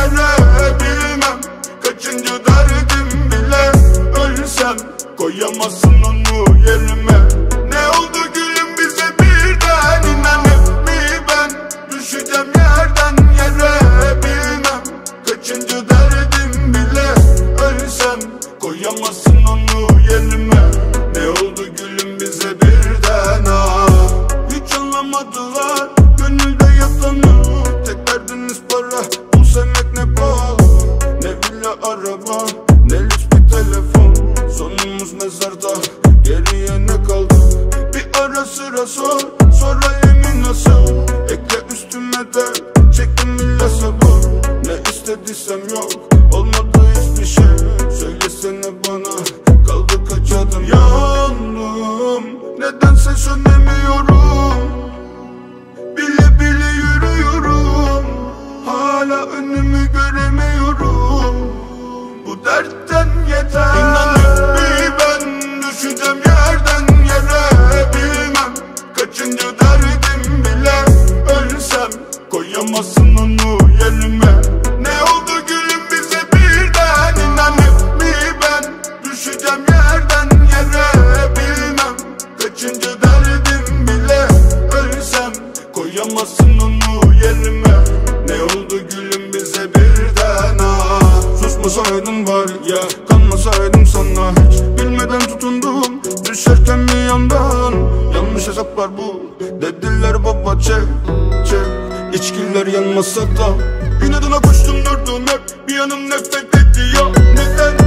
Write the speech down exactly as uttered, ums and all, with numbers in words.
yere. Bilmem kaçıncı derdim bile. Ölsem koyamazsın onu yerime. Ne oldu gülüm bize birden, inanıp mi ben düşeceğim yerden yere. Bilmem kaçıncı derdim bile. Ölsem koyamazsın onu yerime. Ne oldu gülüm bize birden, ah. Hiç anlamadılar gönülde yatanı. Tek derdiniz para, bu sevmek ne pahalı. Ne villa araba, ne lüks bir telefon. Sonumuz mezarda, geriye ne kaldı? Bir ara sıra sor, sonra yemin nasıl? Ekle üstüme de, çektim illa sabır. Ne istediysem yok, olmadı hiçbir şey. Söylesene bana, kaldı kaç adım? Yandım, nedense sönemiyorum. Bile bile yürüyorum, hala önümü göremiyorum. Bu dertten yeter. İnanıp bir ben düşeceğim yerden yere. Bilmem kaçıncı derdim bile. Ölsem koyamazsın onu yerime. Ne oldu gülüm bize birden, inanıp mi ben düşeceğim yerden yere. Bilmem kaçıncı derdim bile. Ölsem koyamazsın onu yerime. Ne oldu gülüm bize birden, ah. Susmasaydın var ya, kanmasaydım sana hiç. Bilmeden tutundum, düşerken bir yandan. Yanlış hesaplar bu, dediler baba çek çek. İçkiler yanmasa da inadına koştum durdum hep. Bir yanım nefret ediyor, neden?